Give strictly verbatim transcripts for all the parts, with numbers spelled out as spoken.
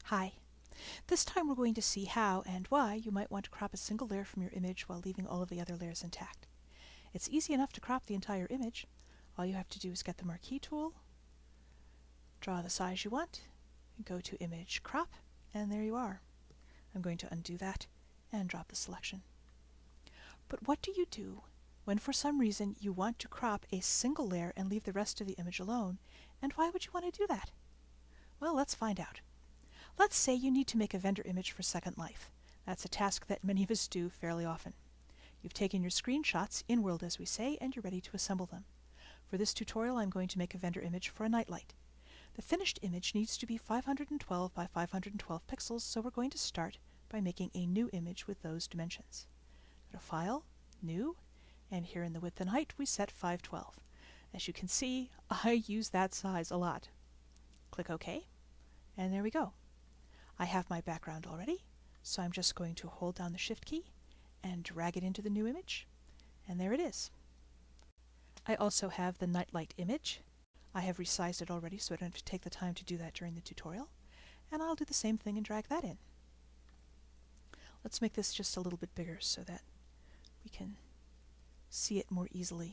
Hi. This time we're going to see how and why you might want to crop a single layer from your image while leaving all of the other layers intact. It's easy enough to crop the entire image. All you have to do is get the Marquee tool, draw the size you want, go to Image Crop, and there you are. I'm going to undo that and drop the selection. But what do you do when for some reason you want to crop a single layer and leave the rest of the image alone, and why would you want to do that? Well, let's find out. Let's say you need to make a vendor image for Second Life. That's a task that many of us do fairly often. You've taken your screenshots, in world as we say, and you're ready to assemble them. For this tutorial I'm going to make a vendor image for a nightlight. The finished image needs to be five hundred twelve by five hundred twelve pixels, so we're going to start by making a new image with those dimensions. Go to File, New, and here in the width and height we set five twelve. As you can see, I use that size a lot. Click OK, and there we go. I have my background already, so I'm just going to hold down the Shift key and drag it into the new image, and there it is. I also have the nightlight image. I have resized it already, so I don't have to take the time to do that during the tutorial, and I'll do the same thing and drag that in. Let's make this just a little bit bigger so that we can see it more easily.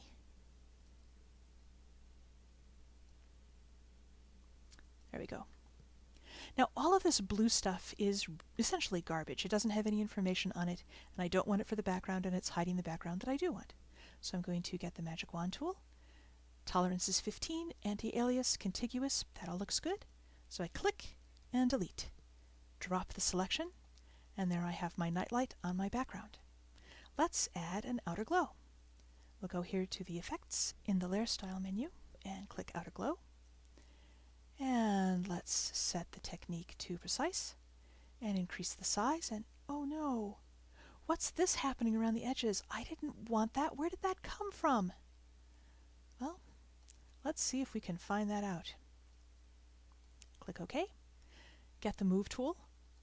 There we go. Now all of this blue stuff is essentially garbage. It doesn't have any information on it, and I don't want it for the background, and it's hiding the background that I do want. So I'm going to get the Magic Wand tool. Tolerance is fifteen, anti-alias, contiguous, that all looks good. So I click and delete. Drop the selection, and there I have my nightlight on my background. Let's add an outer glow. We'll go here to the Effects in the Layer Style menu and click Outer Glow. And let's set the technique to precise and increase the size, and oh no, what's this happening around the edges? I didn't want that. Where did that come from? Well, let's see if we can find that out. Click OK. Get the Move tool.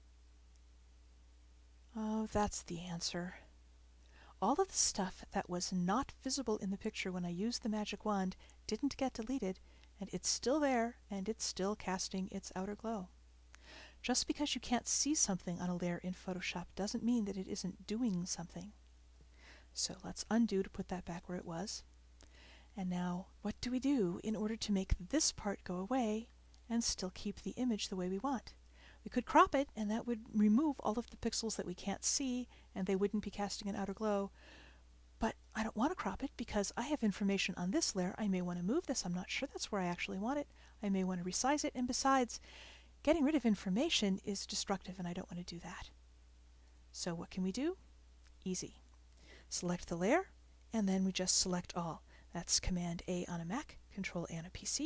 Oh, that's the answer. All of the stuff that was not visible in the picture when I used the magic wand didn't get deleted, and it's still there, and it's still casting its outer glow. Just because you can't see something on a layer in Photoshop doesn't mean that it isn't doing something. So let's undo to put that back where it was. And now, what do we do in order to make this part go away and still keep the image the way we want? We could crop it, and that would remove all of the pixels that we can't see, and they wouldn't be casting an outer glow. But I don't want to crop it because I have information on this layer. I may want to move this. I'm not sure that's where I actually want it. I may want to resize it, and besides, getting rid of information is destructive, and I don't want to do that. So what can we do? Easy. Select the layer, and then we just select all. That's Command A on a Mac, Control A on a P C.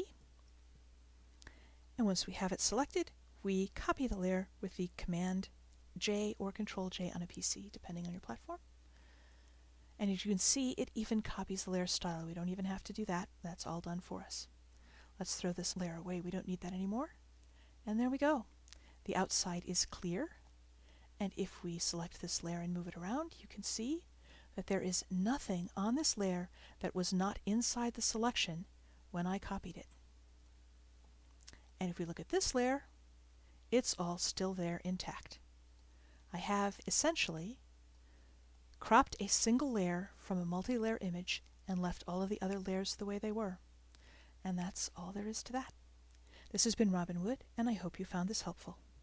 And once we have it selected, we copy the layer with the Command J or Control J on a P C, depending on your platform. And as you can see, it even copies the layer style. We don't even have to do that. That's all done for us. Let's throw this layer away. We don't need that anymore. And there we go. The outside is clear. And if we select this layer and move it around, you can see that there is nothing on this layer that was not inside the selection when I copied it. And if we look at this layer, it's all still there intact. I have essentially cropped a single layer from a multi-layer image and left all of the other layers the way they were. And that's all there is to that. This has been Robin Wood, and I hope you found this helpful.